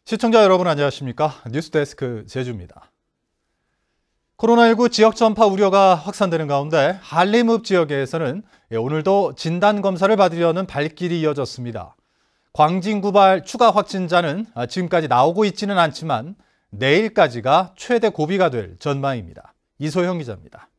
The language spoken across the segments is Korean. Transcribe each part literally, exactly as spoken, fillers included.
시청자 여러분 안녕하십니까? 뉴스데스크 제주입니다. 코로나십구 지역 전파 우려가 확산되는 가운데 한림읍 지역에서는 오늘도 진단검사를 받으려는 발길이 이어졌습니다. 광진구발 추가 확진자는 지금까지 나오고 있지는 않지만 내일까지가 최대 고비가 될 전망입니다. 이소영 기자입니다.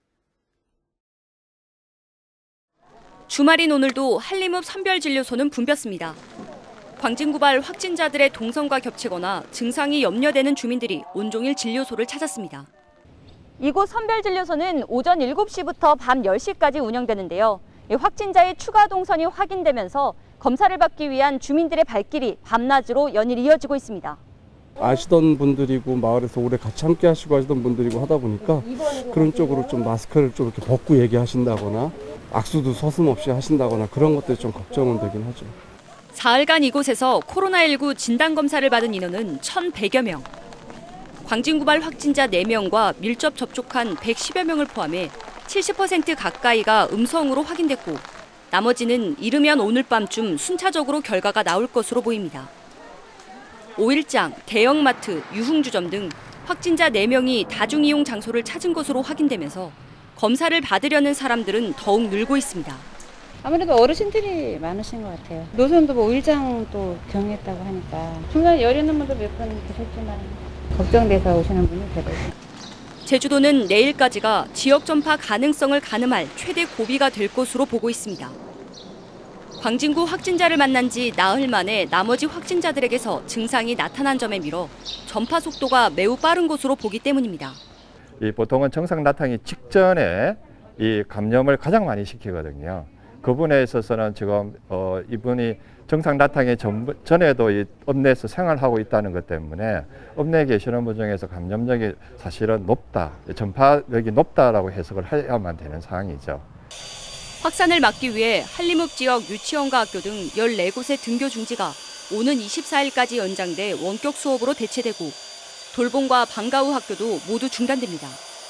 주말인 오늘도 한림읍 선별진료소는 붐볐습니다. 광진구발 확진자들의 동선과 겹치거나 증상이 염려되는 주민들이 온종일 진료소를 찾았습니다. 이곳 선별진료소는 오전 일곱 시부터 밤 열 시까지 운영되는데요. 확진자의 추가 동선이 확인되면서 검사를 받기 위한 주민들의 발길이 밤낮으로 연일 이어지고 있습니다. 아시던 분들이고 마을에서 오래 같이 함께 하시고 하시던 분들이고 하다 보니까 그런 쪽으로 좀 마스크를 좀 이렇게 벗고 얘기하신다거나 악수도 서슴없이 하신다거나 그런 것들이 좀 걱정은 되긴 하죠. 사흘간 이곳에서 코로나십구 진단검사를 받은 인원은 천백여 명. 광진구발 확진자 네 명과 밀접 접촉한 백십여 명을 포함해 칠십 퍼센트 가까이가 음성으로 확인됐고 나머지는 이르면 오늘 밤쯤 순차적으로 결과가 나올 것으로 보입니다. 오일장, 대형마트, 유흥주점 등 확진자 네 명이 다중이용 장소를 찾은 것으로 확인되면서 검사를 받으려는 사람들은 더욱 늘고 있습니다. 아무래도 어르신들이 많으신 것 같아요. 노선도 뭐 의장 또 경했다고 하니까 중간에 열 있는 분도 몇 분 계셨지만 걱정돼서 오시는 분이 대부분. 제주도는 내일까지가 지역 전파 가능성을 가늠할 최대 고비가 될 것으로 보고 있습니다. 광진구 확진자를 만난 지 나흘 만에 나머지 확진자들에게서 증상이 나타난 점에 밀어 전파 속도가 매우 빠른 것으로 보기 때문입니다. 이 보통은 증상 나타나기 직전에 이 감염을 가장 많이 시키거든요. 그 부분에 있어서는 지금 어, 이분이 증상 나타나기 전, 전에도 이 읍내에서 생활하고 있다는 것 때문에 읍내에 계시는 분 중에서 감염력이 사실은 높다, 전파력이 높다라고 해석을 해야만 되는 상황이죠. 확산을 막기 위해 한림읍 지역 유치원과 학교 등 열네 곳의 등교 중지가 오는 이십사일까지 연장돼 원격 수업으로 대체되고 돌봄과 방과후 학교도 모두 중단됩니다.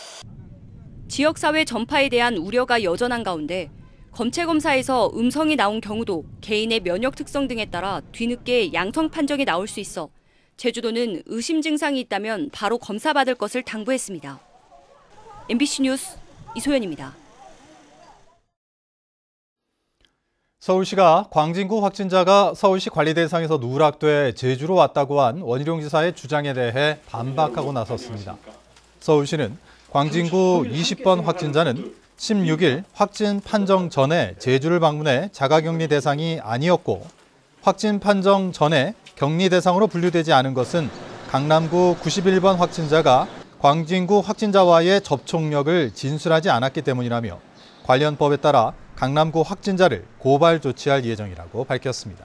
지역사회 전파에 대한 우려가 여전한 가운데 검체 검사에서 음성이 나온 경우도 개인의 면역 특성 등에 따라 뒤늦게 양성 판정이 나올 수 있어 제주도는 의심 증상이 있다면 바로 검사받을 것을 당부했습니다. 엠비씨 뉴스 이소연입니다. 서울시가 광진구 확진자가 서울시 관리 대상에서 누락돼 제주로 왔다고 한 원희룡 지사의 주장에 대해 반박하고 나섰습니다. 서울시는 광진구 이십 번 확진자는 십육일 확진 판정 전에 제주를 방문해 자가격리 대상이 아니었고 확진 판정 전에 격리 대상으로 분류되지 않은 것은 강남구 구십일 번 확진자가 광진구 확진자와의 접촉력을 진술하지 않았기 때문이라며 관련 법에 따라 강남구 확진자를 고발 조치할 예정이라고 밝혔습니다.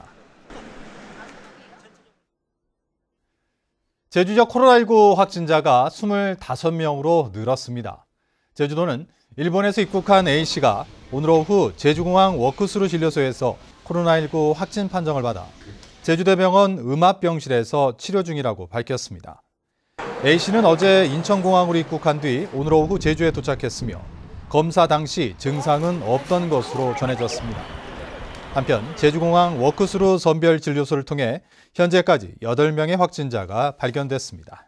제주 지역 코로나십구 확진자가 이십오 명으로 늘었습니다. 제주도는 일본에서 입국한 A씨가 오늘 오후 제주공항 워크스루 진료소에서 코로나십구 확진 판정을 받아 제주대병원 음압병실에서 치료 중이라고 밝혔습니다. A씨는 어제 인천공항으로 입국한 뒤 오늘 오후 제주에 도착했으며 검사 당시 증상은 없던 것으로 전해졌습니다. 한편 제주공항 워크스루 선별진료소를 통해 현재까지 여덟 명의 확진자가 발견됐습니다.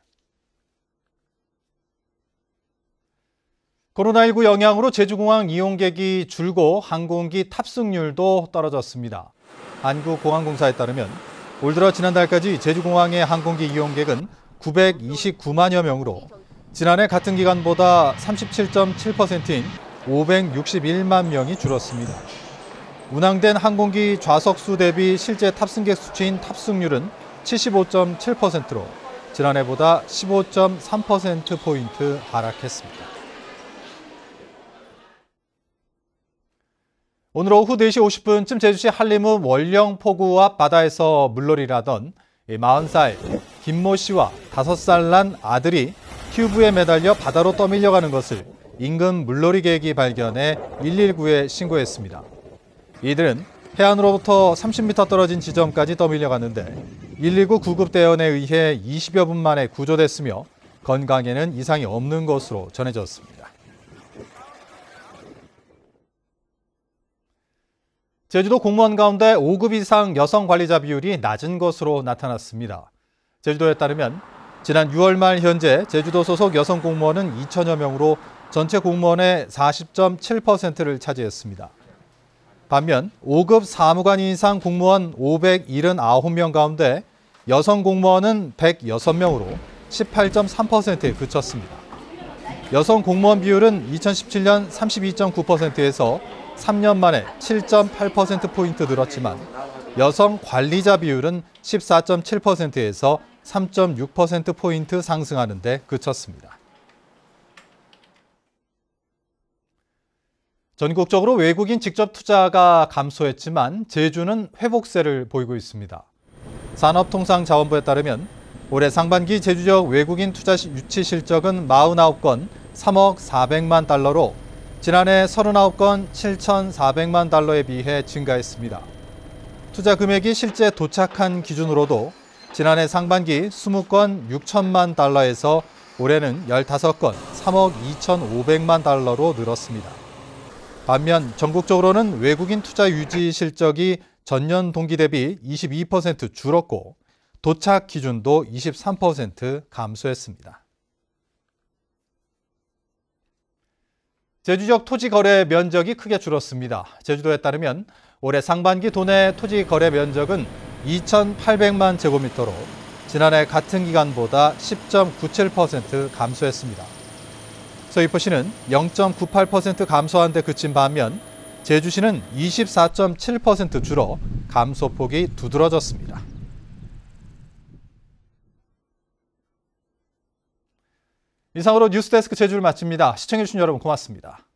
코로나십구 영향으로 제주공항 이용객이 줄고 항공기 탑승률도 떨어졌습니다. 한국공항공사에 따르면 올 들어 지난달까지 제주공항의 항공기 이용객은 구백이십구만여 명으로 지난해 같은 기간보다 삼십칠 점 칠 퍼센트인 오백육십일만 명이 줄었습니다. 운항된 항공기 좌석수 대비 실제 탑승객 수치인 탑승률은 칠십오 점 칠 퍼센트로 지난해보다 십오 점 삼 퍼센트포인트 하락했습니다. 오늘 오후 네 시 오십 분쯤 제주시 한림읍 월령포구 앞 바다에서 물놀이를 하던 마흔 살 김모 씨와 다섯 살 난 아들이 튜브에 매달려 바다로 떠밀려가는 것을 인근 물놀이객이 발견해 일일구에 신고했습니다. 이들은 해안으로부터 삼십 미터 떨어진 지점까지 떠밀려갔는데 일일구 구급대원에 의해 이십여 분 만에 구조됐으며 건강에는 이상이 없는 것으로 전해졌습니다. 제주도 공무원 가운데 오 급 이상 여성 관리자 비율이 낮은 것으로 나타났습니다. 제주도에 따르면 지난 유월 말 현재 제주도 소속 여성 공무원은 이천여 명으로 전체 공무원의 사십 점 칠 퍼센트를 차지했습니다. 반면 오 급 사무관 이상 공무원 오백칠십구 명 가운데 여성 공무원은 백육 명으로 십팔 점 삼 퍼센트에 그쳤습니다. 여성 공무원 비율은 이천십칠 년 삼십이 점 구 퍼센트에서 삼 년 만에 칠 점 팔 퍼센트포인트 늘었지만 여성 관리자 비율은 십사 점 칠 퍼센트에서 삼 점 육 퍼센트포인트 상승하는 데 그쳤습니다. 전국적으로 외국인 직접 투자가 감소했지만 제주는 회복세를 보이고 있습니다. 산업통상자원부에 따르면 올해 상반기 제주 지역 외국인 투자 유치 실적은 사십구 건 삼억 사백만 달러로 지난해 삼십구 건 칠천사백만 달러에 비해 증가했습니다. 투자 금액이 실제 도착한 기준으로도 지난해 상반기 이십 건 육천만 달러에서 올해는 십오 건 삼억 이천오백만 달러로 늘었습니다. 반면 전국적으로는 외국인 투자 유치 실적이 전년 동기 대비 이십이 퍼센트 줄었고 도착 기준도 이십삼 퍼센트 감소했습니다. 제주 지역 토지 거래 면적이 크게 줄었습니다. 제주도에 따르면 올해 상반기 도내 토지 거래 면적은 이천팔백만 제곱미터로 지난해 같은 기간보다 십 점 구칠 퍼센트 감소했습니다. 서귀포시는 영 점 구팔 퍼센트 감소한 데 그친 반면 제주시는 이십사 점 칠 퍼센트 줄어 감소폭이 두드러졌습니다. 이상으로 뉴스데스크 제주를 마칩니다. 시청해주신 여러분 고맙습니다.